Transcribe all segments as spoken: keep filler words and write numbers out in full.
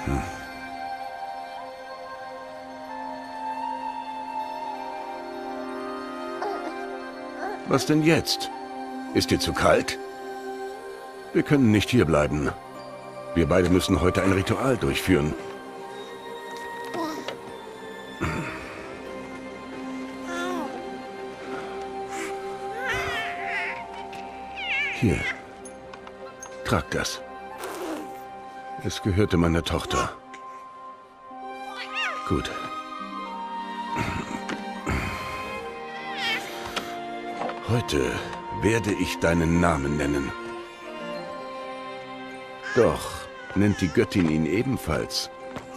Hm. Was denn jetzt? Ist dir zu kalt? Wir können nicht hierbleiben. Wir beide müssen heute ein Ritual durchführen. Hier. Trag das. Es gehörte meiner Tochter. Gut. Heute werde ich deinen Namen nennen. Doch nennt die Göttin ihn ebenfalls.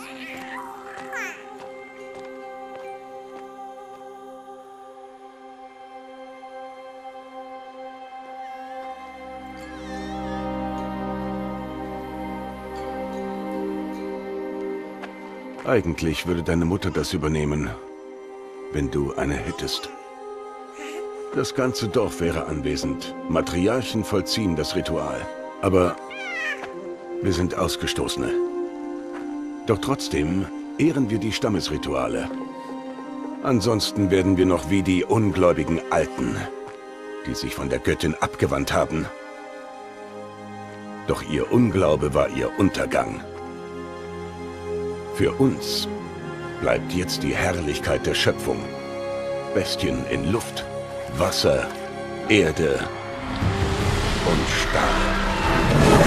Eigentlich würde deine Mutter das übernehmen, wenn du eine hättest. Das ganze Dorf wäre anwesend. Matriarchen vollziehen das Ritual. Aber wir sind Ausgestoßene. Doch trotzdem ehren wir die Stammesrituale. Ansonsten werden wir noch wie die ungläubigen Alten, die sich von der Göttin abgewandt haben. Doch ihr Unglaube war ihr Untergang. Für uns bleibt jetzt die Herrlichkeit der Schöpfung. Bestien in Luft, Wasser, Erde und Stahl.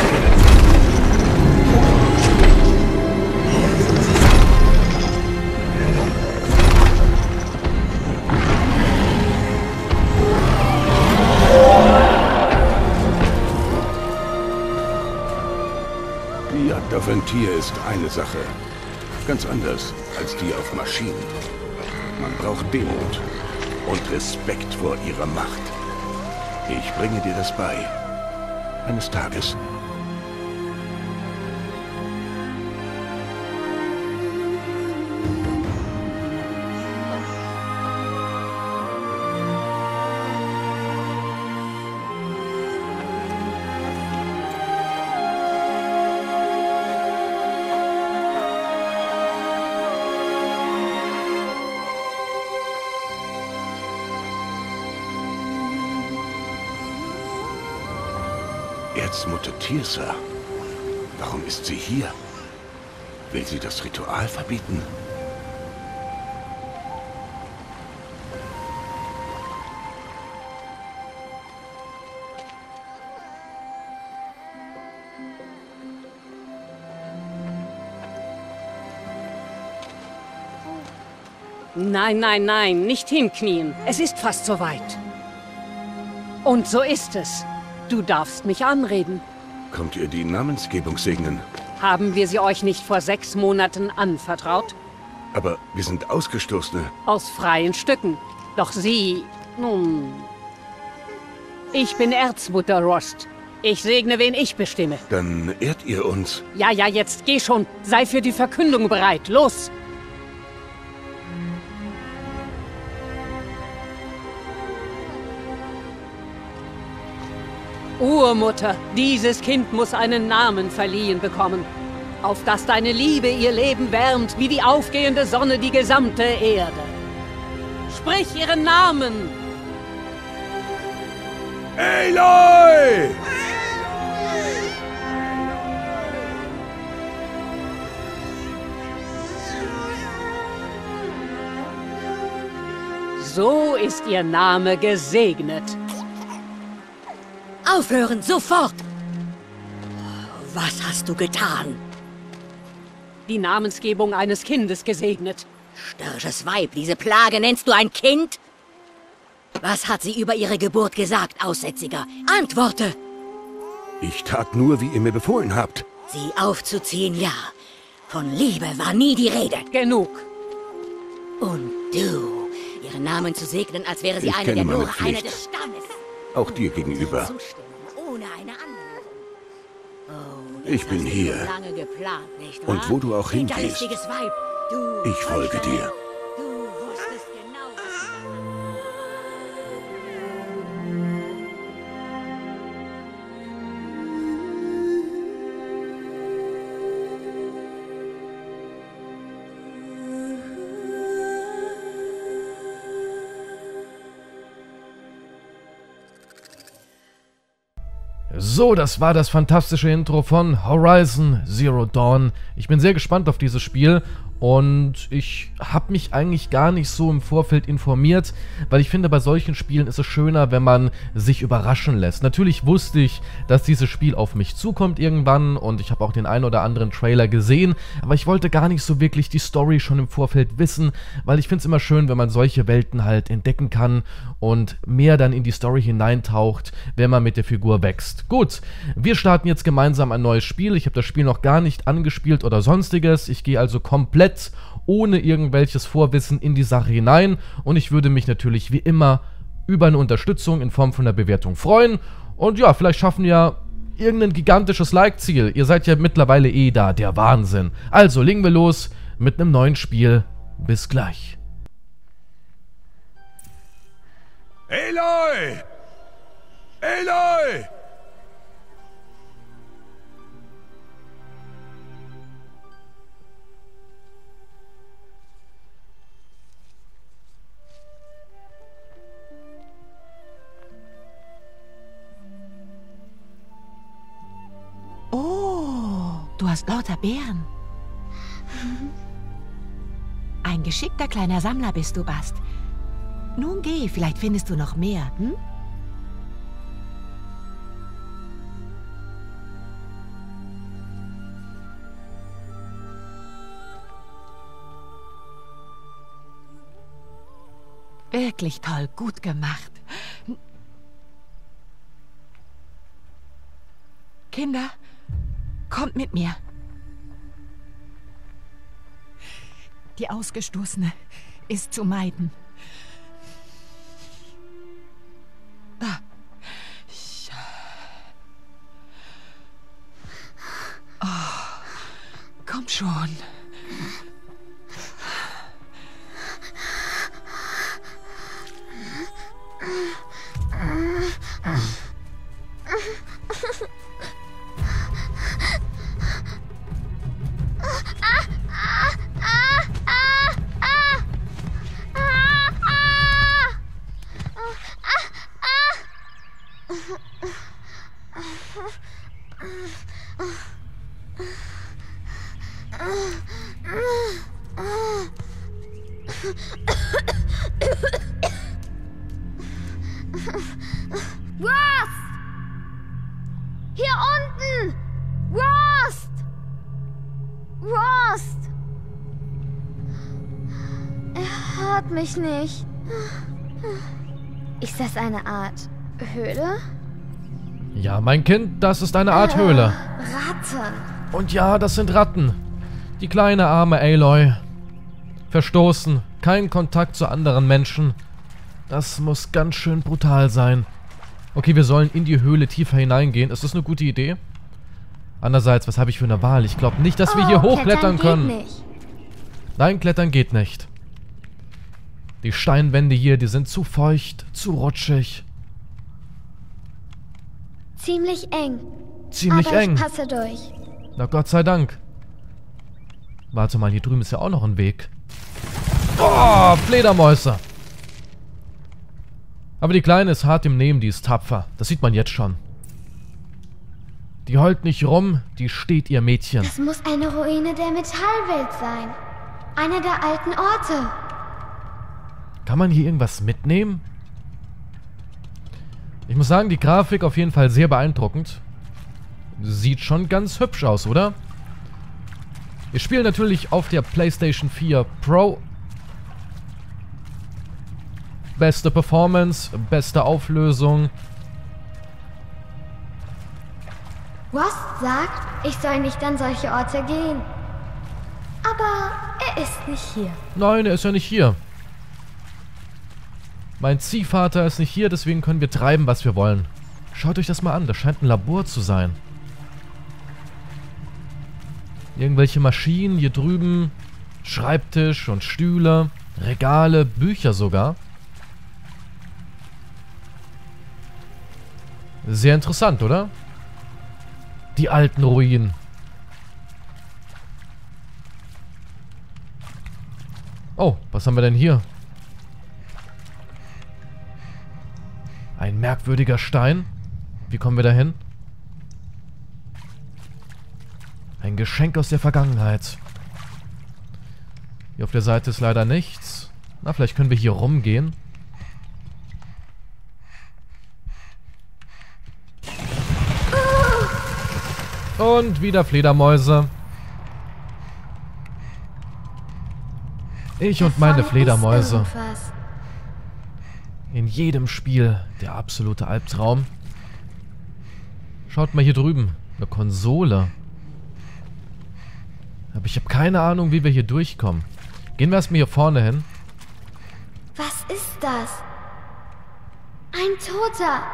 Die Jagd auf ein Tier ist eine Sache. Ganz anders als die auf Maschinen. Man braucht Demut und Respekt vor ihrer Macht. Ich bringe dir das bei. Eines Tages. Erzmutter Tirsa. Warum ist sie hier? Will sie das Ritual verbieten? Nein, nein, nein, nicht hinknien. Es ist fast soweit. Und so ist es. Du darfst mich anreden. Kommt ihr die Namensgebung segnen? Haben wir sie euch nicht vor sechs Monaten anvertraut? Aber wir sind Ausgestoßene. Aus freien Stücken. Doch sie... nun... Ich bin Erzmutter Rost. Ich segne, wen ich bestimme. Dann ehrt ihr uns. Ja, ja, jetzt geh schon. Sei für die Verkündung bereit. Los! Urmutter, dieses Kind muss einen Namen verliehen bekommen, auf das deine Liebe ihr Leben wärmt, wie die aufgehende Sonne die gesamte Erde. Sprich ihren Namen! Aloy! So ist ihr Name gesegnet. Aufhören, sofort! Was hast du getan? Die Namensgebung eines Kindes gesegnet. Störrisches Weib, diese Plage nennst du ein Kind? Was hat sie über ihre Geburt gesagt, Aussätziger? Antworte! Ich tat nur, wie ihr mir befohlen habt. Sie aufzuziehen, ja. Von Liebe war nie die Rede. Genug. Und du, ihren Namen zu segnen, als wäre sie Ich eine kenne der meine nur Pflicht. eine des Stammes. Auch dir gegenüber. Ohne eine Anleitung. Oh, Ich bin hier. Lange geplant, nicht wahr? Und wo du auch hingehst, Hinterlistiges Weib. Du ich folge dir. Du wusstest genau, was du So, das war das fantastische Intro von Horizon Zero Dawn. Ich bin sehr gespannt auf dieses Spiel und ich habe mich eigentlich gar nicht so im Vorfeld informiert, weil ich finde, bei solchen Spielen ist es schöner, wenn man sich überraschen lässt. Natürlich wusste ich, dass dieses Spiel auf mich zukommt irgendwann und ich habe auch den einen oder anderen Trailer gesehen, aber ich wollte gar nicht so wirklich die Story schon im Vorfeld wissen, weil ich finde es immer schön, wenn man solche Welten halt entdecken kann und mehr dann in die Story hineintaucht, wenn man mit der Figur wächst. Gut, wir starten jetzt gemeinsam ein neues Spiel. Ich habe das Spiel noch gar nicht angespielt oder sonstiges. Ich gehe also komplett ohne irgendwelches Vorwissen in die Sache hinein und ich würde mich natürlich wie immer über eine Unterstützung in Form von einer Bewertung freuen und ja, vielleicht schaffen wir irgendein gigantisches Like-Ziel. Ihr seid ja mittlerweile eh da, der Wahnsinn. Also legen wir los mit einem neuen Spiel. Bis gleich. Aloy! Aloy! Oh, du hast lauter Beeren. Ein geschickter kleiner Sammler bist du, Bast. Nun geh, vielleicht findest du noch mehr, hm? Wirklich toll, gut gemacht. Kinder, kommt mit mir. Die Ausgestoßene ist zu meiden. Ah. Oh, komm schon. Rost! Hier unten! Rost! Rost! Er hört mich nicht. Ist das eine Art Höhle? Ja, mein Kind, das ist eine Art Höhle. Ratten. Und ja, das sind Ratten. Die kleine arme Aloy. Verstoßen, kein Kontakt zu anderen Menschen. Das muss ganz schön brutal sein. Okay, wir sollen in die Höhle tiefer hineingehen. Ist das eine gute Idee? Andererseits, was habe ich für eine Wahl? Ich glaube nicht, dass wir hier Oh, hochklettern Klettern können. geht nicht. Nein, klettern geht nicht. Die Steinwände hier, die sind zu feucht, zu rutschig. Ziemlich eng. Ziemlich Aber eng. ich passe durch. Na Gott sei Dank. Warte mal, hier drüben ist ja auch noch ein Weg. Oh, Fledermäuse. Aber die Kleine ist hart im Nehmen, die ist tapfer. Das sieht man jetzt schon. Die heult nicht rum, die steht ihr Mädchen. Das muss eine Ruine der Metallwelt sein. Einer der alten Orte. Kann man hier irgendwas mitnehmen? Ich muss sagen, die Grafik auf jeden Fall sehr beeindruckend. Sieht schon ganz hübsch aus, oder? Wir spielen natürlich auf der PlayStation vier Pro. Beste Performance, beste Auflösung. Rost sagt, ich soll nicht an solche Orte gehen. Aber er ist nicht hier. Nein, er ist ja nicht hier. Mein Ziehvater ist nicht hier, deswegen können wir treiben, was wir wollen. Schaut euch das mal an, das scheint ein Labor zu sein. Irgendwelche Maschinen hier drüben, Schreibtisch und Stühle, Regale, Bücher sogar. Sehr interessant, oder? Die alten Ruinen. Oh, was haben wir denn hier? Ein merkwürdiger Stein. Wie kommen wir da hin? Ein Geschenk aus der Vergangenheit. Hier auf der Seite ist leider nichts. Na, vielleicht können wir hier rumgehen. Und wieder Fledermäuse. Ich und meine Fledermäuse. In jedem Spiel der absolute Albtraum. Schaut mal hier drüben. Eine Konsole. Aber ich habe keine Ahnung, wie wir hier durchkommen. Gehen wir erstmal hier vorne hin. Was ist das? Ein Toter.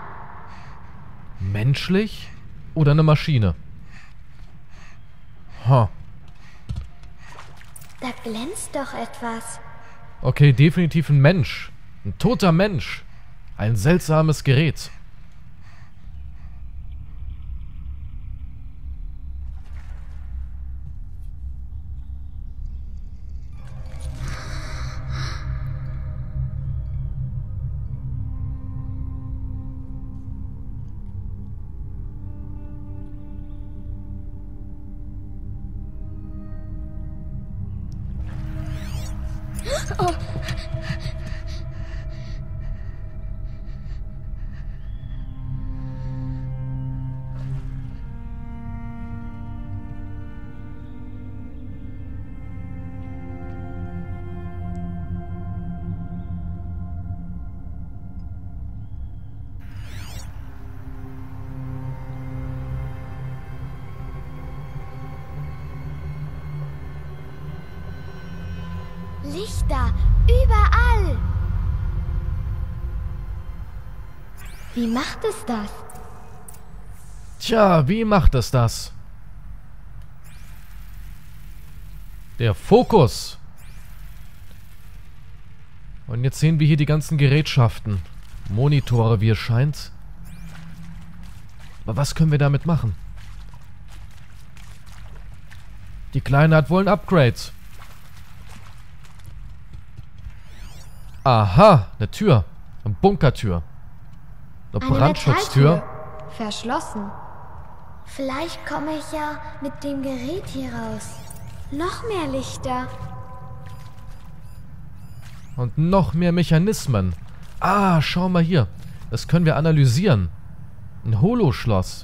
Menschlich oder eine Maschine? Ha. Da glänzt doch etwas. Okay, definitiv ein Mensch. Ein toter Mensch. Ein seltsames Gerät. Oh. Lichter, überall. Wie macht es das? Tja, wie macht es das? Der Fokus. Und jetzt sehen wir hier die ganzen Gerätschaften. Monitore, wie es scheint. Aber was können wir damit machen? Die Kleine hat wohl ein Upgrade. Aha, eine Tür. Eine Bunkertür. Eine Eine Brandschutztür. Metalltür. Verschlossen. Vielleicht komme ich ja mit dem Gerät hier raus. Noch mehr Lichter. Und noch mehr Mechanismen. Ah, schau mal hier. Das können wir analysieren. Ein Holoschloss.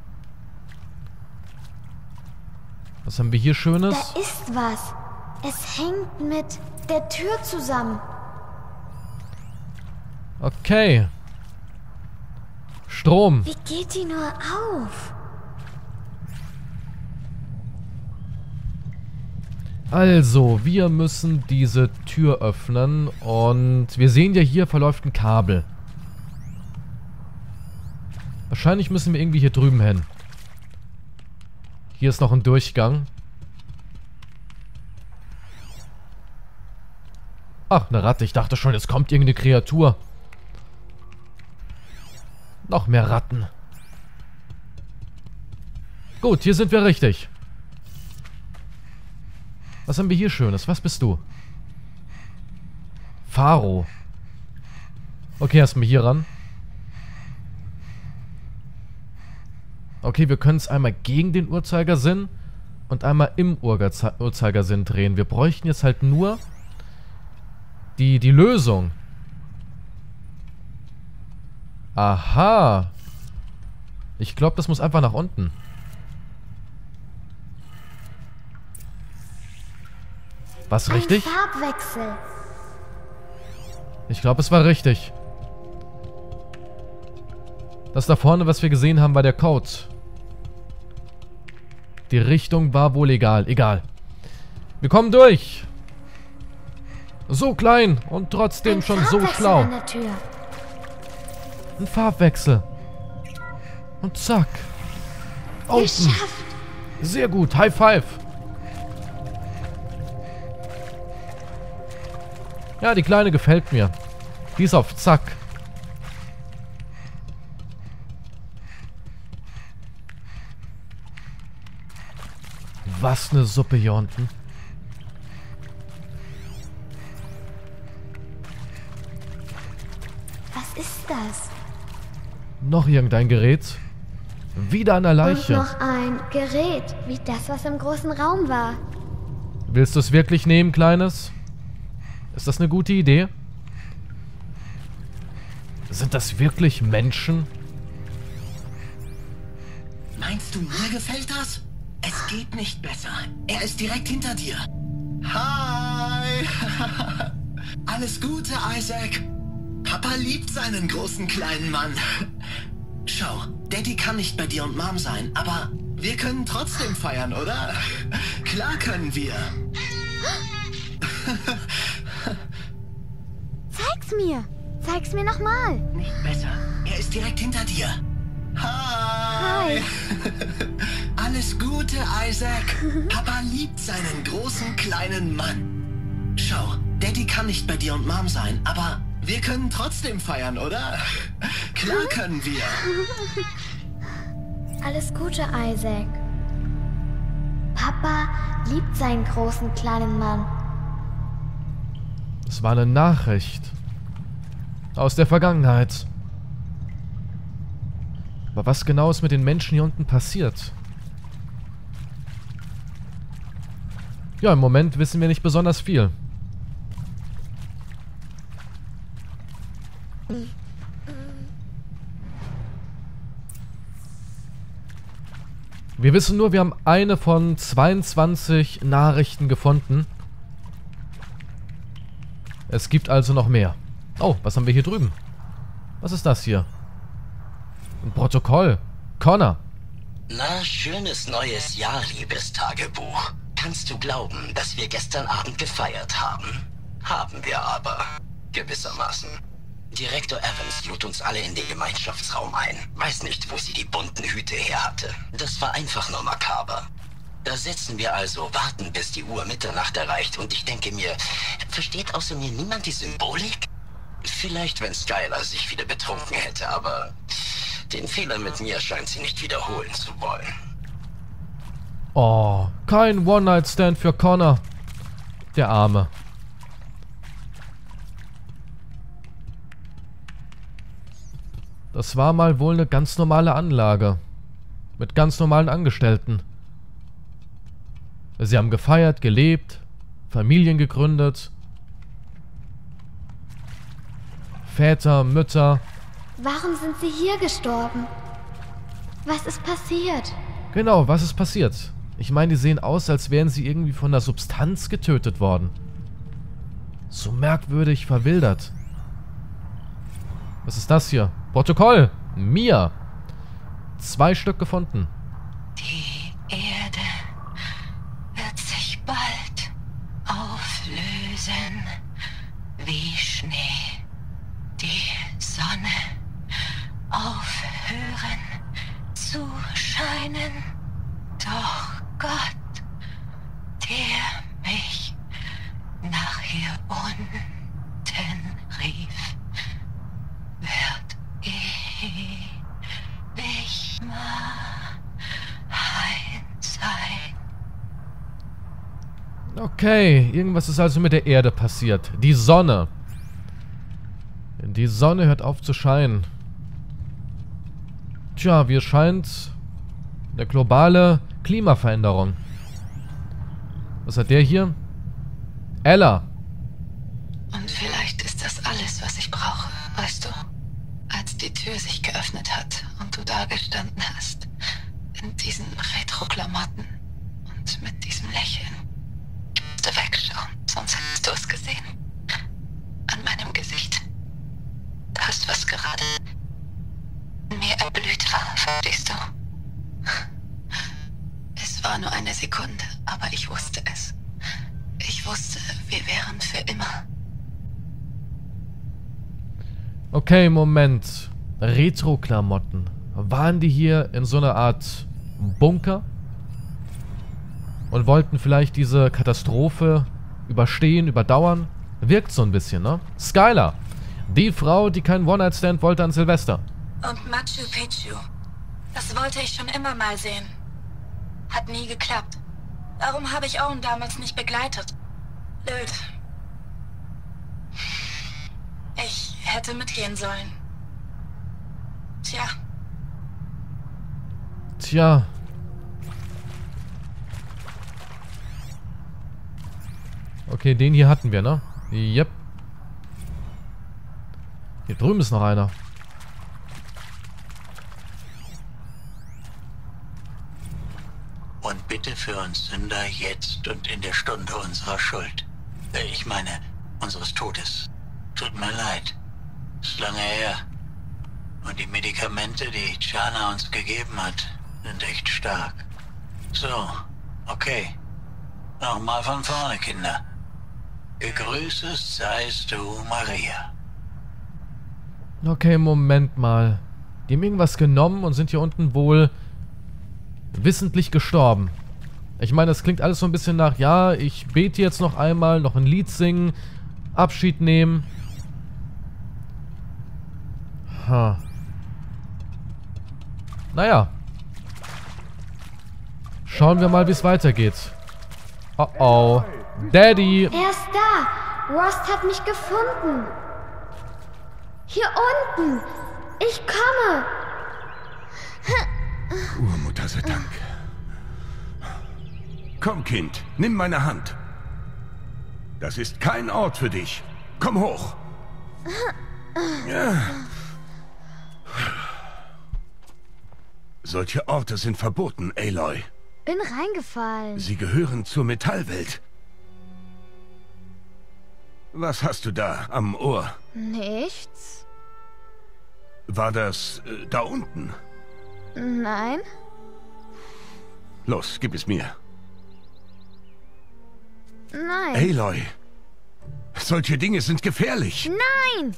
Was haben wir hier Schönes? Da ist was. Es hängt mit der Tür zusammen. Okay. Strom. Wie geht die nur auf? Also, wir müssen diese Tür öffnen und wir sehen ja, hier verläuft ein Kabel. Wahrscheinlich müssen wir irgendwie hier drüben hin. Hier ist noch ein Durchgang. Ach, eine Ratte. Ich dachte schon, jetzt kommt irgendeine Kreatur. Noch mehr Ratten. Gut, hier sind wir richtig. Was haben wir hier Schönes? Was bist du? Pharaoh. Okay, erstmal hier ran. Okay, wir können es einmal gegen den Uhrzeigersinn und einmal im Uhrzei- Uhrzeigersinn drehen. Wir bräuchten jetzt halt nur die, die Lösung. Aha. Ich glaube, das muss einfach nach unten. Was, richtig? Ein Farbwechsel. Ich glaube, es war richtig. Das da vorne, was wir gesehen haben, war der Code. Die Richtung war wohl egal. Egal. Wir kommen durch. So klein und trotzdem Ein schon so Farbwechsel schlau. an der Tür. Ein Farbwechsel. Und zack. Open. Geschafft. Sehr gut. High Five. Ja, die Kleine gefällt mir. Die ist auf Zack. Was eine Suppe hier unten. Was ist das? Noch irgendein Gerät. Wieder an der Leiche. Und noch ein Gerät, wie das, was im großen Raum war. Willst du es wirklich nehmen, Kleines? Ist das eine gute Idee? Sind das wirklich Menschen? Meinst du, mir gefällt das? Es geht nicht besser. Er ist direkt hinter dir. Hi! Alles Gute, Isaac. Papa liebt seinen großen kleinen Mann. Schau, Daddy kann nicht bei dir und Mom sein, aber wir können trotzdem feiern, oder? Klar können wir. Zeig's mir. Zeig's mir nochmal. Nicht besser. Er ist direkt hinter dir. Hi. Hi. Alles Gute, Isaac. Papa liebt seinen großen kleinen Mann. Schau, Daddy kann nicht bei dir und Mom sein, aber wir können trotzdem feiern, oder? Klar können wir. Alles Gute, Isaac. Papa liebt seinen großen kleinen Mann. Es war eine Nachricht. Aus der Vergangenheit. Aber was genau ist mit den Menschen hier unten passiert? Ja, im Moment wissen wir nicht besonders viel. Wir wissen nur, wir haben eine von zweiundzwanzig Nachrichten gefunden. Es gibt also noch mehr. Oh, was haben wir hier drüben? Was ist das hier? Ein Protokoll. Connor. Na, schönes neues Jahr, liebes Tagebuch. Kannst du glauben, dass wir gestern Abend gefeiert haben? Haben wir aber. Gewissermaßen. Direktor Evans lud uns alle in den Gemeinschaftsraum ein. Weiß nicht, wo sie die bunten Hüte her hatte. Das war einfach nur makaber. Da sitzen wir also, warten, bis die Uhr Mitternacht erreicht und ich denke mir, versteht außer mir niemand die Symbolik? Vielleicht, wenn Skylar sich wieder betrunken hätte, aber den Fehler mit mir scheint sie nicht wiederholen zu wollen. Oh, kein One-Night-Stand für Connor. Der Arme. Das war mal wohl eine ganz normale Anlage. Mit ganz normalen Angestellten. Sie haben gefeiert, gelebt, Familien gegründet. Väter, Mütter. Warum sind sie hier gestorben? Was ist passiert? Genau, was ist passiert? Ich meine, die sehen aus, als wären sie irgendwie von der Substanz getötet worden. So merkwürdig verwildert. Was ist das hier? Protokoll! Mia! Zwei Stück gefunden. Die Erde wird sich bald auflösen wie Schnee. Die Sonne aufhören zu scheinen. Doch Gott, der mich nach hier unten rief, wird ewig mein sein. Okay, irgendwas ist also mit der Erde passiert. Die Sonne. Die Sonne hört auf zu scheinen. Tja, wie es scheint, eine globale Klimaveränderung. Was hat der hier? Ella. Und vielleicht ist das alles, was ich brauche, weißt du? Als die Tür sich geöffnet hat und du da gestanden hast, in diesen Retro-Klamotten und mit diesem Lächeln. Du wegschauen, sonst hättest du es gesehen. An meinem Gesicht. Das, was gerade in mir erblüht war, verstehst du? Es war nur eine Sekunde, aber ich wusste es. Ich wusste, wir wären für immer. Okay, Moment. Retro-Klamotten. Waren die hier in so einer Art Bunker? Und wollten vielleicht diese Katastrophe überstehen, überdauern? Wirkt so ein bisschen, ne? Skylar. Die Frau, die keinen One-Night-Stand wollte an Silvester. Und Machu Picchu. Das wollte ich schon immer mal sehen. Hat nie geklappt. Warum habe ich Owen damals nicht begleitet? Blöd. Ich hätte mitgehen sollen. Tja. Tja. Okay, den hier hatten wir, ne? Yep. Hier drüben ist noch einer. Und bitte für uns Sünder jetzt und in der Stunde unserer Schuld. Ich meine, unseres Todes. Tut mir leid. Ist lange her. Und die Medikamente, die Chana uns gegeben hat, sind echt stark. So, okay. Nochmal von vorne, Kinder. Gegrüßet seist du, Maria. Okay, Moment mal. Die haben irgendwas genommen und sind hier unten wohl wissentlich gestorben. Ich meine, das klingt alles so ein bisschen nach, ja, ich bete jetzt noch einmal, noch ein Lied singen, Abschied nehmen. Ha. Naja. Schauen wir mal, wie es weitergeht. Oh oh. Daddy! Er ist da! Rost hat mich gefunden! Hier unten! Ich komme! Urmutter sei Dank. Komm, Kind, nimm meine Hand. Das ist kein Ort für dich. Komm hoch. Ja. Solche Orte sind verboten, Aloy. Bin reingefallen. Sie gehören zur Metallwelt. Was hast du da am Ohr? Nichts. War das äh, da unten? Nein. Los, gib es mir. Nein. Aloy, solche Dinge sind gefährlich. Nein!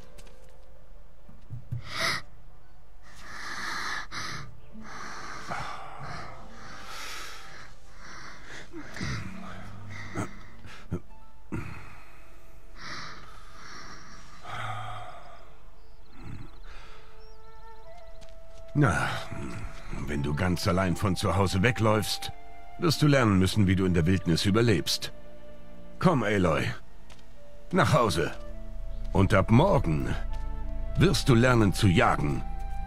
Na, wenn du ganz allein von zu Hause wegläufst, wirst du lernen müssen, wie du in der Wildnis überlebst. Komm, Aloy. Nach Hause. Und ab morgen wirst du lernen zu jagen.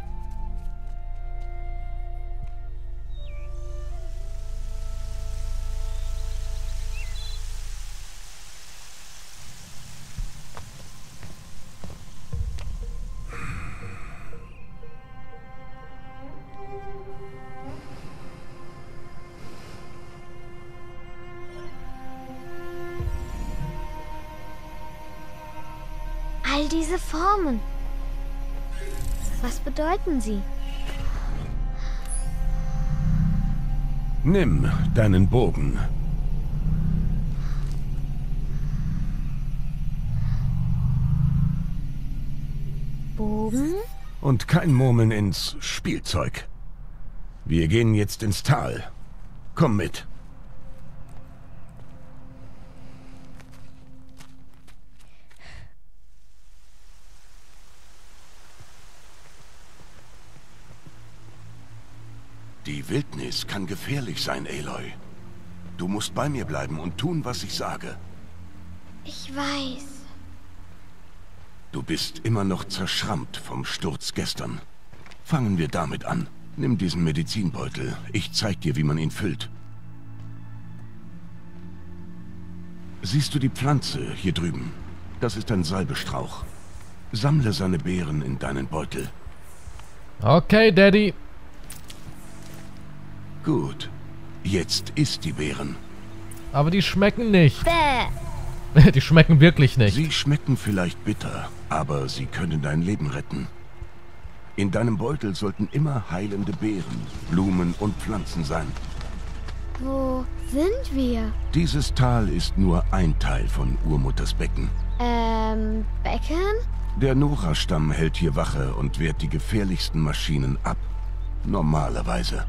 All diese Formen. Was bedeuten sie? Nimm deinen Bogen. Bogen? Und kein Murmeln ins Spielzeug. Wir gehen jetzt ins Tal. Komm mit. Die Wildnis kann gefährlich sein, Aloy. Du musst bei mir bleiben und tun, was ich sage. Ich weiß. Du bist immer noch zerschrammt vom Sturz gestern. Fangen wir damit an. Nimm diesen Medizinbeutel. Ich zeig dir, wie man ihn füllt. Siehst du die Pflanze hier drüben? Das ist ein Salbestrauch. Sammle seine Beeren in deinen Beutel. Okay, Daddy. Gut. Jetzt isst die Beeren. Aber die schmecken nicht. Bäh. Die schmecken wirklich nicht. Sie schmecken vielleicht bitter, aber sie können dein Leben retten. In deinem Beutel sollten immer heilende Beeren, Blumen und Pflanzen sein. Wo sind wir? Dieses Tal ist nur ein Teil von Urmutters Becken. Ähm, Becken? Der Nora-Stamm hält hier Wache und wehrt die gefährlichsten Maschinen ab. Normalerweise.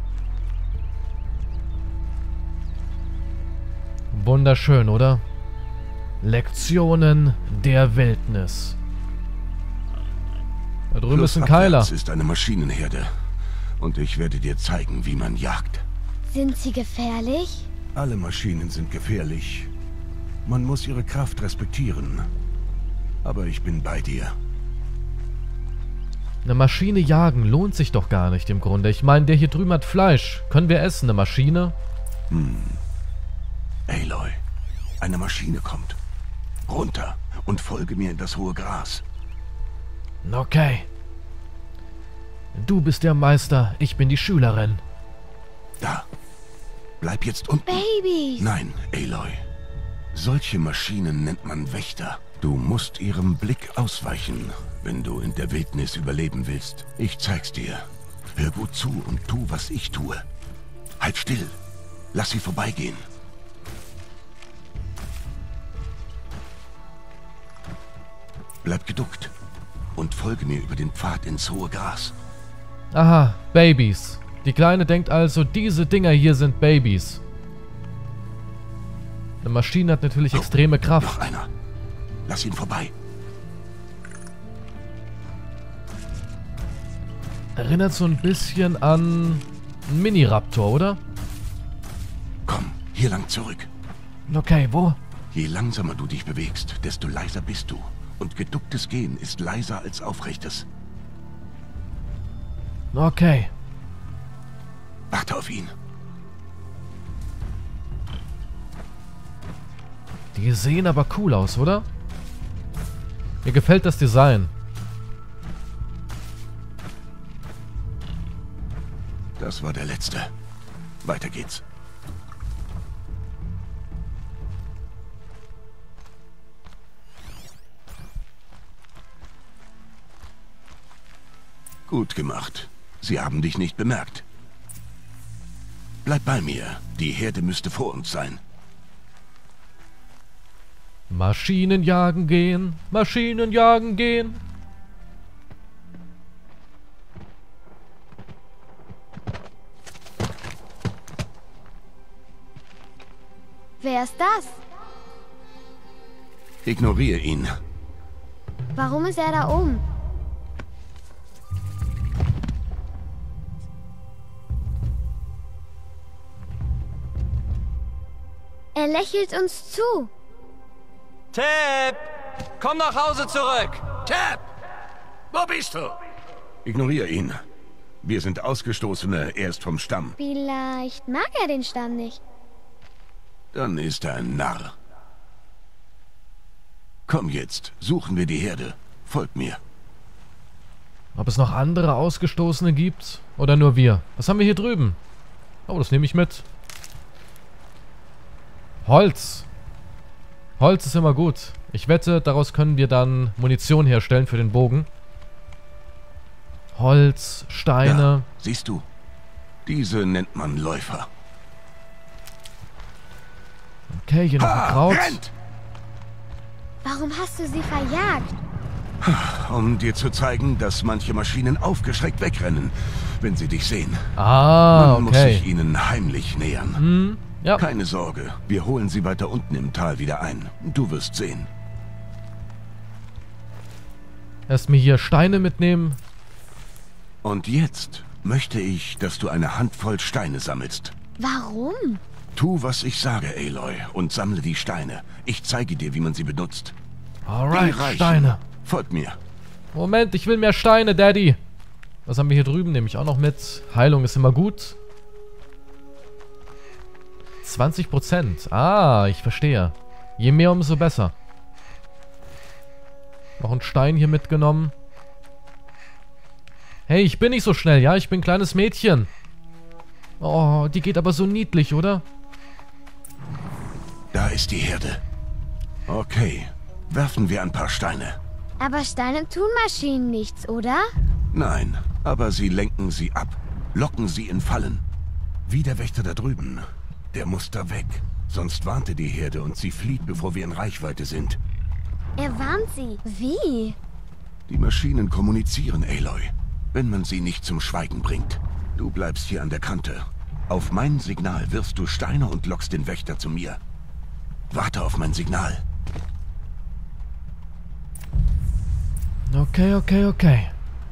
Wunderschön, oder? Lektionen der Wildnis. Da drüben ist ein Keiler. Das ist eine Maschinenherde. Und ich werde dir zeigen, wie man jagt. Sind sie gefährlich? Alle Maschinen sind gefährlich. Man muss ihre Kraft respektieren. Aber ich bin bei dir. Eine Maschine jagen lohnt sich doch gar nicht im Grunde. Ich meine, der hier drüben hat Fleisch. Können wir essen, eine Maschine? Hm. Aloy, eine Maschine kommt. Runter und folge mir in das hohe Gras. Okay. Du bist der Meister, ich bin die Schülerin. Da. Bleib jetzt unten. Babys. Nein, Aloy. Solche Maschinen nennt man Wächter. Du musst ihrem Blick ausweichen, wenn du in der Wildnis überleben willst. Ich zeig's dir. Hör gut zu und tu, was ich tue. Halt still. Lass sie vorbeigehen. Bleib geduckt und folge mir über den Pfad ins hohe Gras. Aha, Babys. Die Kleine denkt also, diese Dinger hier sind Babys. Eine Maschine hat natürlich oh, extreme Kraft. Noch einer. Lass ihn vorbei. Erinnert so ein bisschen an einen Mini-Raptor, oder? Komm, hier lang zurück. Okay, wo? Je langsamer du dich bewegst, desto leiser bist du. Und geducktes Gehen ist leiser als aufrechtes. Okay. Warte auf ihn. Die sehen aber cool aus, oder? Mir gefällt das Design. Das war der letzte. Weiter geht's. Gut gemacht. Sie haben dich nicht bemerkt. Bleib bei mir. Die Herde müsste vor uns sein. Maschinen jagen gehen, Maschinen jagen gehen. Wer ist das? Ignoriere ihn. Warum ist er da oben? Er lächelt uns zu. Tap! Komm nach Hause zurück! Tap! Wo bist du? Ignoriere ihn. Wir sind Ausgestoßene, er ist vom Stamm. Vielleicht mag er den Stamm nicht. Dann ist er ein Narr. Komm jetzt, suchen wir die Herde. Folgt mir. Ob es noch andere Ausgestoßene gibt? Oder nur wir? Was haben wir hier drüben? Oh, das nehme ich mit. Holz. Holz ist immer gut. Ich wette, daraus können wir dann Munition herstellen für den Bogen. Holz, Steine. Ja, siehst du? Diese nennt man Läufer. Okay, hier noch ein Kraut. Rennt! Warum hast du sie verjagt? Um dir zu zeigen, dass manche Maschinen aufgeschreckt wegrennen, wenn sie dich sehen. Ah, Man okay. muss sich ihnen heimlich nähern. Hm, ja. Keine Sorge, wir holen sie weiter unten im Tal wieder ein. Du wirst sehen. Erst mir hier Steine mitnehmen. Und jetzt möchte ich, dass du eine Handvoll Steine sammelst. Warum? Tu, was ich sage, Aloy, und sammle die Steine. Ich zeige dir, wie man sie benutzt. Alright, Die Reichen. Steine. Folgt mir. Moment, ich will mehr Steine, Daddy. Was haben wir hier drüben? Nehme ich auch noch mit. Heilung ist immer gut. zwanzig Prozent. Ah, ich verstehe. Je mehr, umso besser. Noch ein Stein hier mitgenommen. Hey, ich bin nicht so schnell, ja? Ich bin ein kleines Mädchen. Oh, die geht aber so niedlich, oder? Da ist die Herde. Okay, werfen wir ein paar Steine. Aber Steine tun Maschinen nichts, oder? Nein, aber sie lenken sie ab, locken sie in Fallen. Wie der Wächter da drüben. Der muss da weg. Sonst warnt er die Herde und sie flieht, bevor wir in Reichweite sind. Er warnt sie. Wie? Die Maschinen kommunizieren, Aloy, wenn man sie nicht zum Schweigen bringt. Du bleibst hier an der Kante. Auf mein Signal wirfst du Steine und lockst den Wächter zu mir. Warte auf mein Signal. Okay, okay, okay.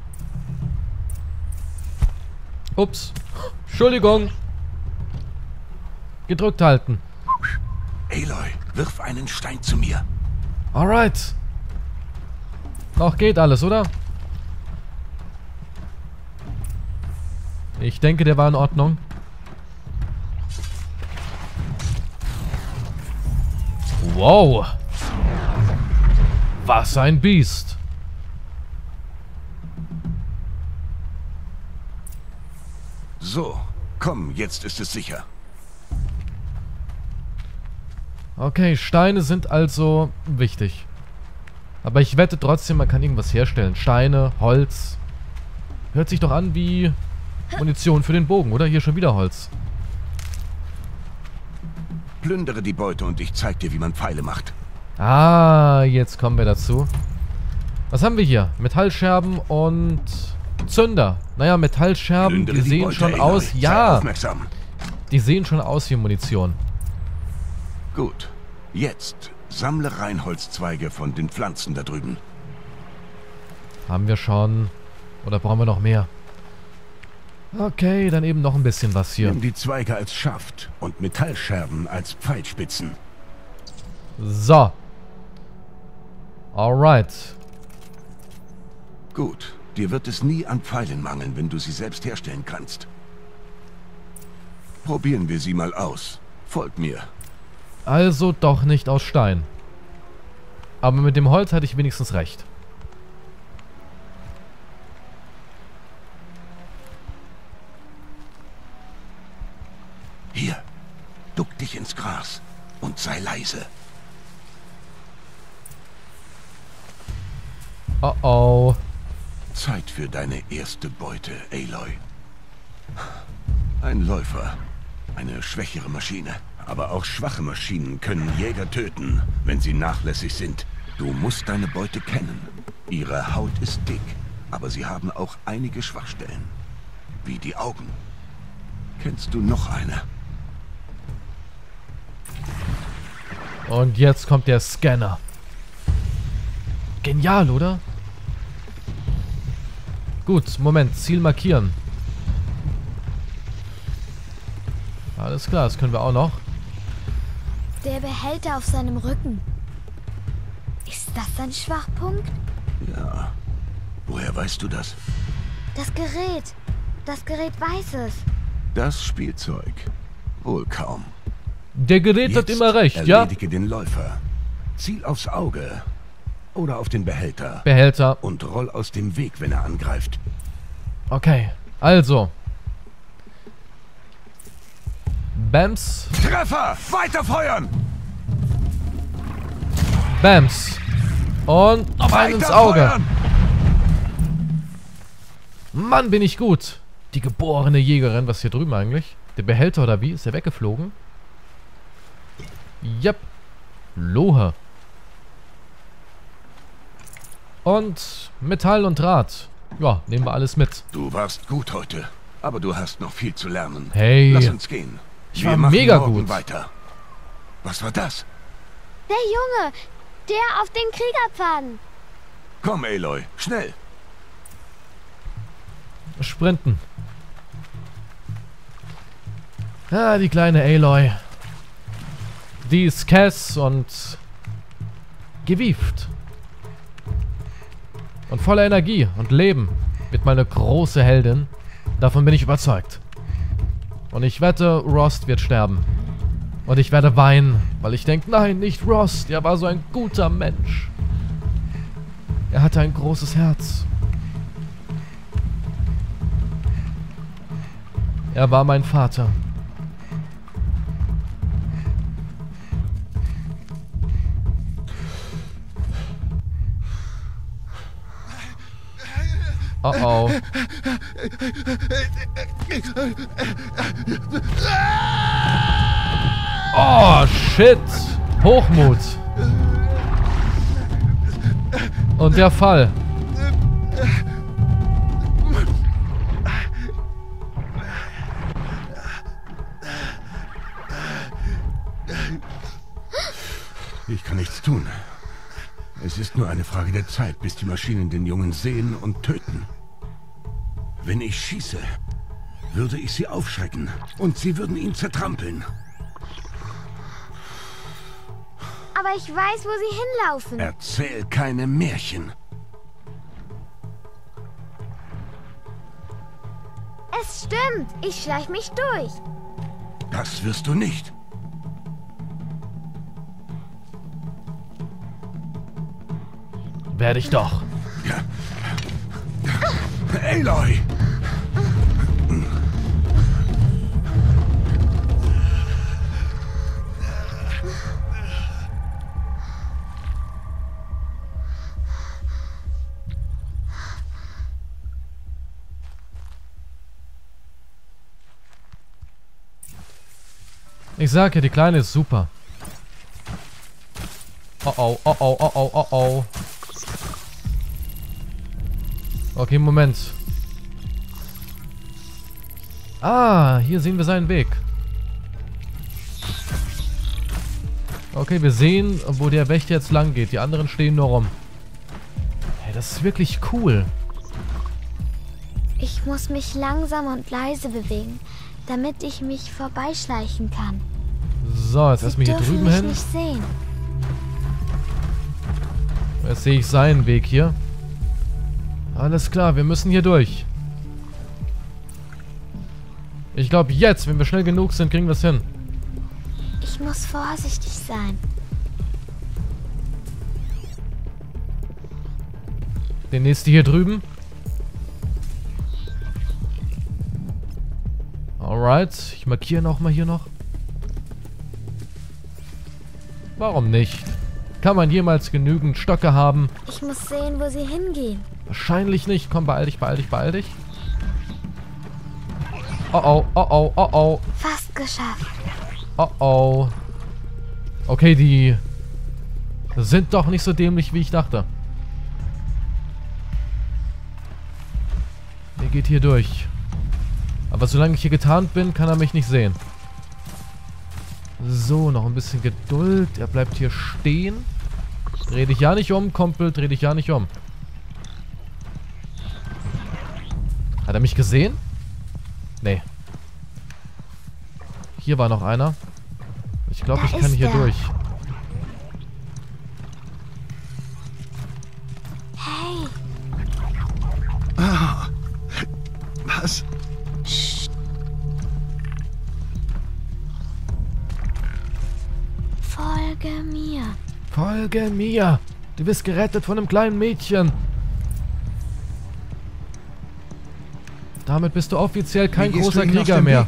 Ups. Entschuldigung. Gedrückt halten. Aloy, wirf einen Stein zu mir. Alright. Noch geht alles, oder? Ich denke, der war in Ordnung. Wow. Was ein Biest. So, komm, jetzt ist es sicher. Okay, Steine sind also wichtig. Aber ich wette trotzdem, man kann irgendwas herstellen. Steine, Holz. Hört sich doch an wie Munition für den Bogen, oder? Hier schon wieder Holz. Plündere die Beute und ich zeig dir, wie man Pfeile macht. Ah, jetzt kommen wir dazu. Was haben wir hier? Metallscherben und Zünder. Naja, Metallscherben, Plündere die die sehen Beute, schon Aloy. aus. Sei Ja, aufmerksam. die sehen schon aus wie Munition. Gut, jetzt sammle Reinholzzweige von den Pflanzen da drüben. Haben wir schon. Oder brauchen wir noch mehr? Okay, dann eben noch ein bisschen was hier. Nimm die Zweige als Schaft und Metallscherben als Pfeilspitzen. So. Alright. Gut, dir wird es nie an Pfeilen mangeln, wenn du sie selbst herstellen kannst. Probieren wir sie mal aus. Folgt mir. Also doch nicht aus Stein. Aber mit dem Holz hatte ich wenigstens recht. Hier, duck dich ins Gras und sei leise. Oh oh. Zeit für deine erste Beute, Aloy. Ein Läufer. Eine schwächere Maschine. Aber auch schwache Maschinen können Jäger töten, wenn sie nachlässig sind. Du musst deine Beute kennen. Ihre Haut ist dick, aber sie haben auch einige Schwachstellen. Wie die Augen. Kennst du noch eine? Und jetzt kommt der Scanner. Genial, oder? Gut, Moment, Ziel markieren. Alles klar, das können wir auch noch. Der Behälter auf seinem Rücken. Ist das sein Schwachpunkt? Ja. Woher weißt du das? Das Gerät. Das Gerät weiß es. Das Spielzeug. Wohl kaum. Der Gerät hat immer recht, ja? Erledige den Läufer. Ziel aufs Auge. Oder auf den Behälter. Behälter. Und roll aus dem Weg, wenn er angreift. Okay, also. Bams. Treffer! Weiter feuern! Bams. Und noch einen ins Auge. Feuern! Mann, bin ich gut. Die geborene Jägerin. Was ist hier drüben eigentlich? Der Behälter oder wie? Ist der weggeflogen? Yep. Lohe. Und Metall und Draht. Ja, nehmen wir alles mit. Du warst gut heute, aber du hast noch viel zu lernen. Hey. Lass uns gehen. Ich Wir war machen mega morgen gut. weiter. Was war das? Der Junge, der auf den Kriegerpfaden. Komm, Aloy, schnell. Sprinten. Ah, die kleine Aloy. Die ist Cass und gewieft. Und voller Energie und Leben. Wird mal eine große Heldin. Davon bin ich überzeugt. Und ich wette, Rost wird sterben. Und ich werde weinen, weil ich denke, nein, nicht Rost. Er war so ein guter Mensch. Er hatte ein großes Herz. Er war mein Vater. Oh oh. Oh, shit. Hochmut. Und der Fall. Ich kann nichts tun. Es ist nur eine Frage der Zeit, bis die Maschinen den Jungen sehen und töten. Wenn ich schieße, würde ich sie aufschrecken und sie würden ihn zertrampeln. Aber ich weiß, wo sie hinlaufen. Erzähl keine Märchen. Es stimmt. Ich schleich mich durch. Das wirst du nicht. Werde ich doch. Aloy! Ich sag ja, die Kleine ist super. Oh oh, oh oh, oh oh, oh oh. Okay, Moment. Ah, hier sehen wir seinen Weg. Okay, wir sehen, wo der Wächter jetzt lang geht. Die anderen stehen nur rum. Hey, das ist wirklich cool. Ich muss mich langsam und leise bewegen, damit ich mich vorbeischleichen kann. So, jetzt erstmal hier drüben hin. Nicht sehen. Jetzt sehe ich seinen Weg hier. Alles klar, wir müssen hier durch. Ich glaube jetzt, wenn wir schnell genug sind, kriegen wir es hin. Ich muss vorsichtig sein. Der nächste hier drüben. Alright, ich markiere nochmal hier noch. Warum nicht? Kann man jemals genügend Stöcke haben? Ich muss sehen, wo sie hingehen. Wahrscheinlich nicht. Komm, beeil dich, beeil dich, beeil dich. Oh oh, oh oh, oh oh. Fast geschafft. Oh oh. Okay, die sind doch nicht so dämlich, wie ich dachte. Der geht hier durch. Aber solange ich hier getarnt bin, kann er mich nicht sehen. So, noch ein bisschen Geduld. Er bleibt hier stehen. Dreh dich ja nicht um, Kumpel. Dreh dich ja nicht um. Hat er mich gesehen? Nee. Hier war noch einer. Ich glaube, ich kann hier durch. Hey. Ah, was? Psst. Folge mir. Folge mir. Du bist gerettet von einem kleinen Mädchen. Damit bist du offiziell kein großer Krieger mehr.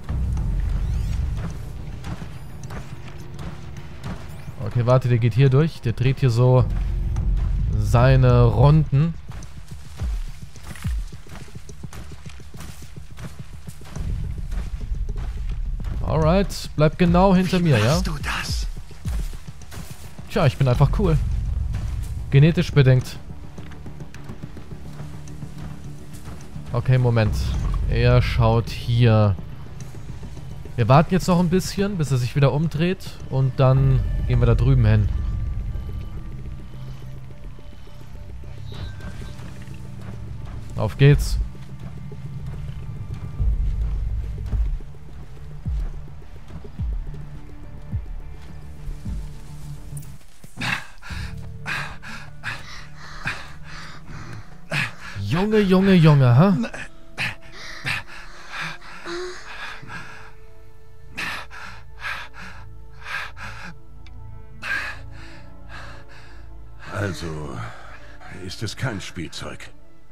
Okay, warte, der geht hier durch. Der dreht hier so seine Runden. Alright, bleib genau hinter mir, ja? Wie machst du das? Tja, ich bin einfach cool. Genetisch bedingt. Okay, Moment. Er schaut hier. Wir warten jetzt noch ein bisschen, bis er sich wieder umdreht. Und dann gehen wir da drüben hin. Auf geht's. Junge, Junge, Junge, ha? Also, ist es kein Spielzeug.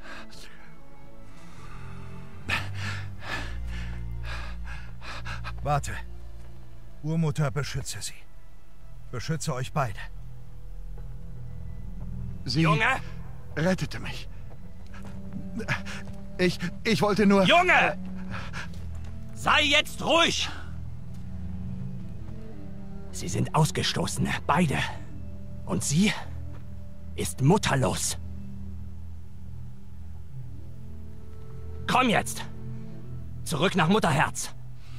Warte. Urmutter, beschütze sie. Beschütze euch beide. Sie Junge! rettete mich. Ich, ich wollte nur... Junge! Sei jetzt ruhig! Sie sind ausgestoßen, beide. Und sie ist mutterlos. Komm jetzt! Zurück nach Mutterherz.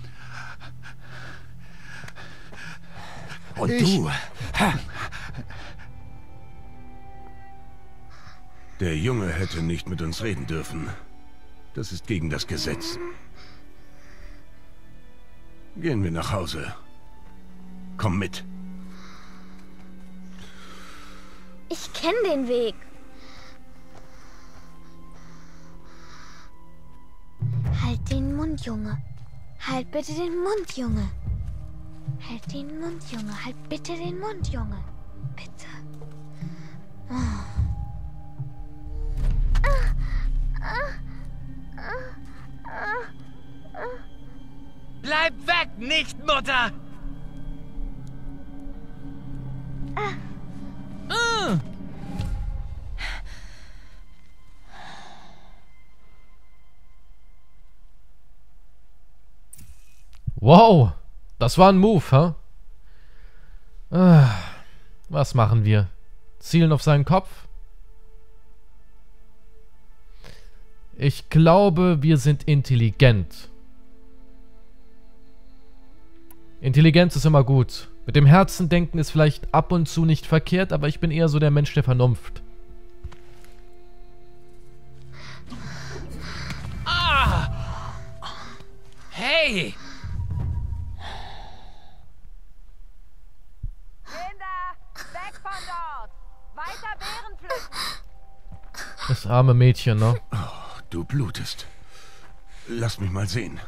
Und Ich- du... Ha, Der Junge hätte nicht mit uns reden dürfen. Das ist gegen das Gesetz. Gehen wir nach Hause. Komm mit. Ich kenne den Weg. Halt den Mund, Junge. Halt bitte den Mund, Junge. Halt den Mund, Junge. Halt bitte den Mund, Junge. Bitte. Oh. Bleib weg, nicht Mutter! Ah. Wow, das war ein Move, hä? Ah, was machen wir? Zielen auf seinen Kopf? Ich glaube, wir sind intelligent. Intelligenz ist immer gut. Mit dem Herzen denken ist vielleicht ab und zu nicht verkehrt, aber ich bin eher so der Mensch der Vernunft. Ah! Hey! Kinder, weg von dort! Weiter Beeren pflücken! Das arme Mädchen, ne? Oh, du blutest. Lass mich mal sehen.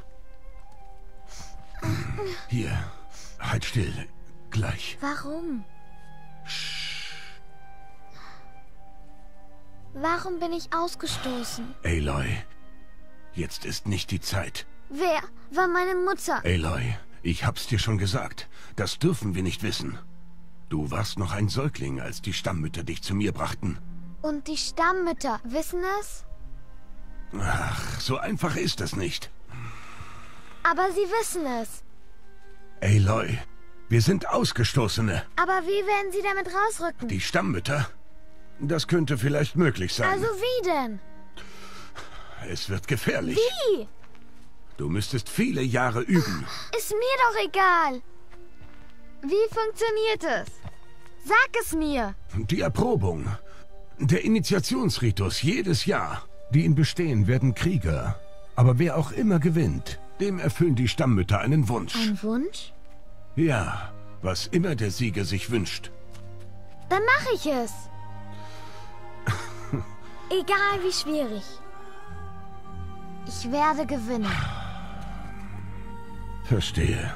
Hier, halt still. Gleich. Warum? Warum bin ich ausgestoßen? Aloy, jetzt ist nicht die Zeit. Wer war meine Mutter? Aloy, ich hab's dir schon gesagt. Das dürfen wir nicht wissen. Du warst noch ein Säugling, als die Stammmütter dich zu mir brachten. Und die Stammmütter wissen es? Ach, so einfach ist es nicht. Aber sie wissen es. Aloy, wir sind Ausgestoßene. Aber wie werden sie damit rausrücken? Die Stammmütter? Das könnte vielleicht möglich sein. Also wie denn? Es wird gefährlich. Wie? Du müsstest viele Jahre üben. Ist mir doch egal. Wie funktioniert es? Sag es mir. Die Erprobung. Der Initiationsritus jedes Jahr. Die ihn bestehen, werden Krieger. Aber wer auch immer gewinnt, dem erfüllen die Stammmütter einen Wunsch. Ein Wunsch? Ja, was immer der Sieger sich wünscht. Dann mache ich es. Egal wie schwierig. Ich werde gewinnen. Verstehe.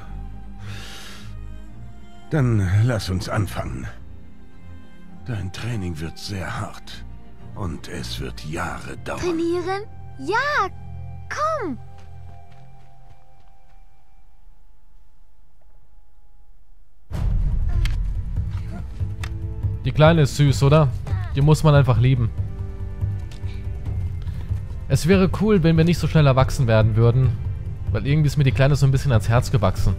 Dann lass uns anfangen. Dein Training wird sehr hart. Und es wird Jahre dauern. Trainieren? Ja, komm! Die Kleine ist süß, oder? Die muss man einfach lieben. Es wäre cool, wenn wir nicht so schnell erwachsen werden würden. Weil irgendwie ist mir die Kleine so ein bisschen ans Herz gewachsen.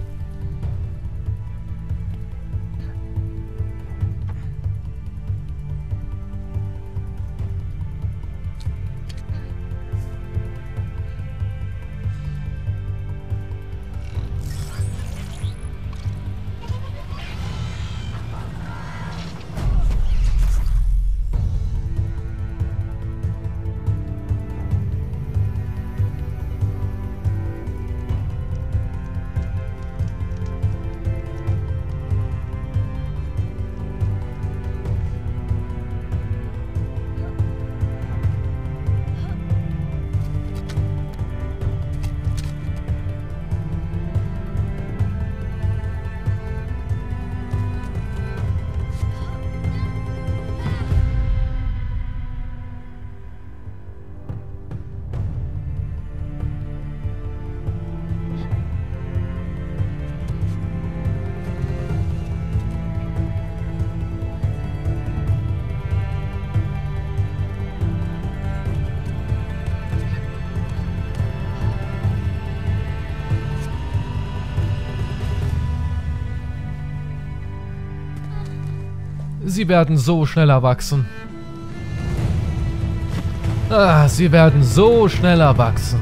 Sie werden so schnell erwachsen. Ah, sie werden so schnell erwachsen.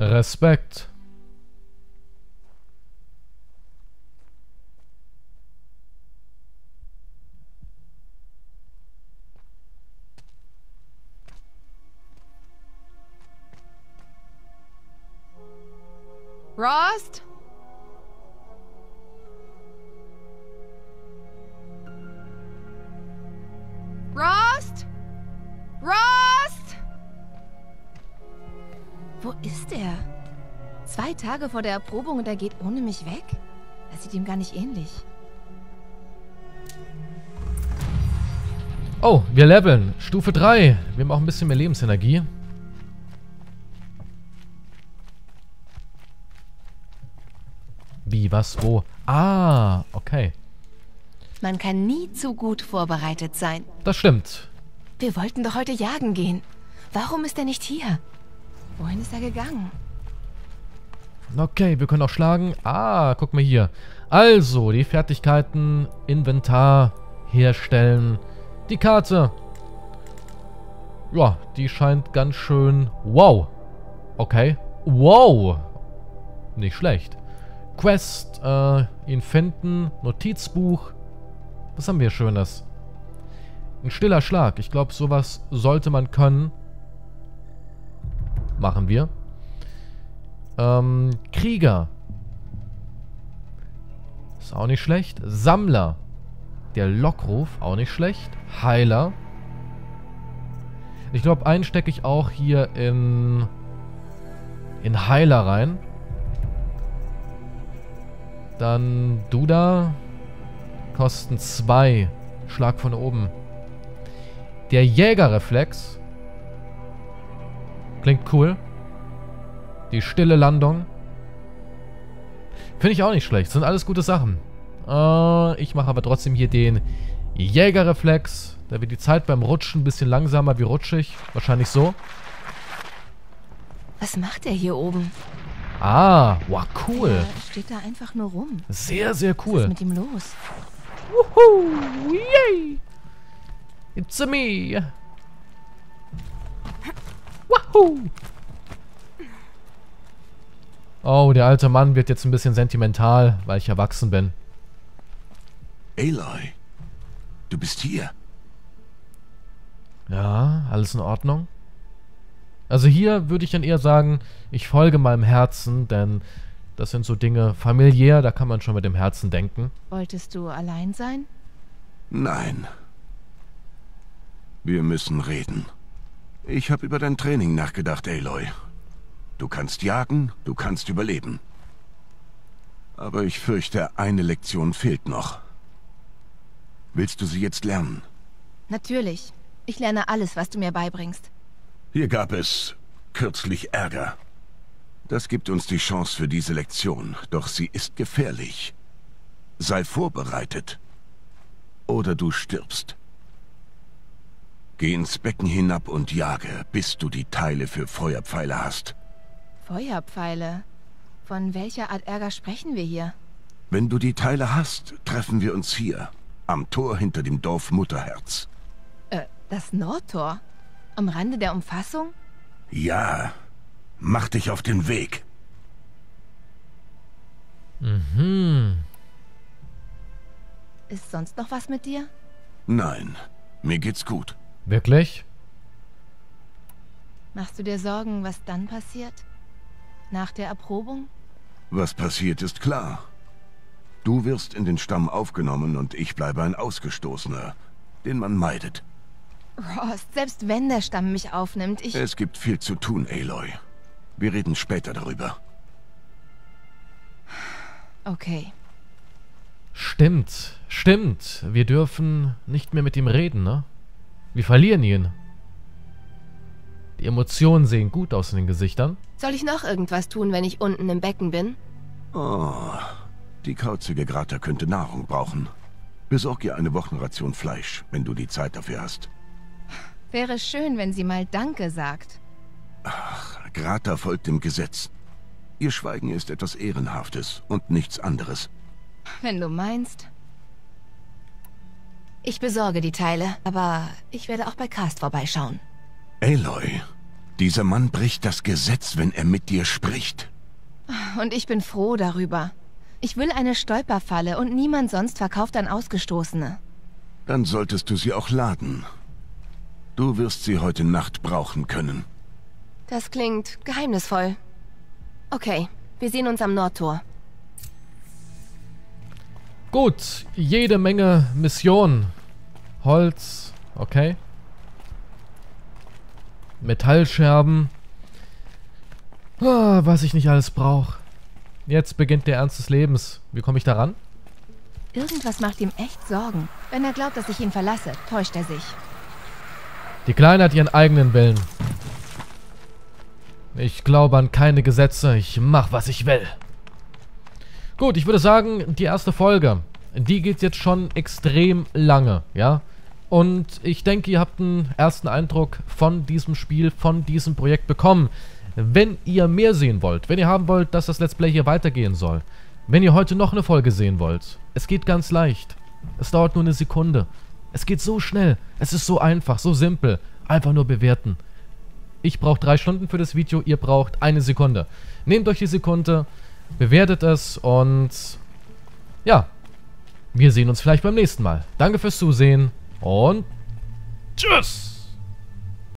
Respekt. Rost? Rost? Rost? Wo ist er? Zwei Tage vor der Erprobung und er geht ohne mich weg? Das sieht ihm gar nicht ähnlich. Oh, wir leveln. Stufe drei. Wir haben auch ein bisschen mehr Lebensenergie. Wie, was, wo? Ah, okay. Man kann nie zu gut vorbereitet sein. Das stimmt. Wir wollten doch heute jagen gehen. Warum ist er nicht hier? Wohin ist er gegangen? Okay, wir können auch schlagen. Ah, guck mal hier. Also, die Fertigkeiten, Inventar, herstellen, die Karte. Ja, die scheint ganz schön... Wow. Okay. Wow. Nicht schlecht. Quest, äh, ihn finden, Notizbuch. Was haben wir Schönes? Ein stiller Schlag. Ich glaube, sowas sollte man können. Machen wir. Ähm, Krieger. Ist auch nicht schlecht. Sammler. Der Lockruf, auch nicht schlecht. Heiler. Ich glaube, einen stecke ich auch hier in... in Heiler rein. Dann du da. Kosten zwei. Schlag von oben. Der Jägerreflex. Klingt cool. Die stille Landung. Finde ich auch nicht schlecht. Sind alles gute Sachen. Äh, ich mache aber trotzdem hier den Jägerreflex. Da wird die Zeit beim Rutschen ein bisschen langsamer wie rutschig. Wahrscheinlich so. Was macht er hier oben? Ah, wow, cool. Er steht da einfach nur rum. Sehr, sehr cool. Was ist mit ihm los? Wuhu, yay. It's a me. Wahoo. Oh, der alte Mann wird jetzt ein bisschen sentimental, weil ich erwachsen bin. Aloy, du bist hier. Ja, alles in Ordnung. Also hier würde ich dann eher sagen, ich folge meinem Herzen, denn das sind so Dinge familiär, da kann man schon mit dem Herzen denken. Wolltest du allein sein? Nein. Wir müssen reden. Ich habe über dein Training nachgedacht, Aloy. Du kannst jagen, du kannst überleben. Aber ich fürchte, eine Lektion fehlt noch. Willst du sie jetzt lernen? Natürlich. Ich lerne alles, was du mir beibringst. Hier gab es kürzlich Ärger. Das gibt uns die Chance für diese Lektion, doch sie ist gefährlich. Sei vorbereitet. Oder du stirbst. Geh ins Becken hinab und jage, bis du die Teile für Feuerpfeile hast. Feuerpfeile? Von welcher Art Ärger sprechen wir hier? Wenn du die Teile hast, treffen wir uns hier, am Tor hinter dem Dorf Mutterherz. Äh, das Nordtor? Am Rande der Umfassung? Ja, mach dich auf den Weg. Mhm. Ist sonst noch was mit dir? Nein, mir geht's gut. Wirklich? Machst du dir Sorgen, was dann passiert? Nach der Erprobung? Was passiert, ist klar. Du wirst in den Stamm aufgenommen und ich bleibe ein Ausgestoßener, den man meidet. Rost, selbst wenn der Stamm mich aufnimmt, ich... Es gibt viel zu tun, Aloy. Wir reden später darüber. Okay. Stimmt, stimmt. Wir dürfen nicht mehr mit ihm reden, ne? Wir verlieren ihn. Die Emotionen sehen gut aus in den Gesichtern. Soll ich noch irgendwas tun, wenn ich unten im Becken bin? Oh, die kauzige Grata könnte Nahrung brauchen. Besorg ihr eine Wochenration Fleisch, wenn du die Zeit dafür hast. Wäre schön, wenn sie mal Danke sagt. Ach, Grata folgt dem Gesetz. Ihr Schweigen ist etwas Ehrenhaftes und nichts anderes. Wenn du meinst. Ich besorge die Teile, aber ich werde auch bei Cast vorbeischauen. Aloy, Dieser Mann bricht das Gesetz, wenn er mit dir spricht. Und ich bin froh darüber. Ich will eine Stolperfalle und niemand sonst verkauft an Ausgestoßene. Dann solltest du sie auch laden. Du wirst sie heute Nacht brauchen können. Das klingt geheimnisvoll. Okay, wir sehen uns am Nordtor. Gut, jede Menge Missionen. Holz, okay. Metallscherben. Ah, was ich nicht alles brauche. Jetzt beginnt der Ernst des Lebens. Wie komme ich da ran? Irgendwas macht ihm echt Sorgen. Wenn er glaubt, dass ich ihn verlasse, täuscht er sich. Die Kleine hat ihren eigenen Willen. Ich glaube an keine Gesetze. Ich mach, was ich will. Gut, ich würde sagen, die erste Folge, die geht jetzt schon extrem lange, ja? Und ich denke, ihr habt einen ersten Eindruck von diesem Spiel, von diesem Projekt bekommen. Wenn ihr mehr sehen wollt, wenn ihr haben wollt, dass das Let's Play hier weitergehen soll, wenn ihr heute noch eine Folge sehen wollt, es geht ganz leicht. Es dauert nur eine Sekunde. Es geht so schnell. Es ist so einfach, so simpel. Einfach nur bewerten. Ich brauche drei Stunden für das Video, ihr braucht eine Sekunde. Nehmt euch die Sekunde, bewertet es und ja, wir sehen uns vielleicht beim nächsten Mal. Danke fürs Zusehen und tschüss!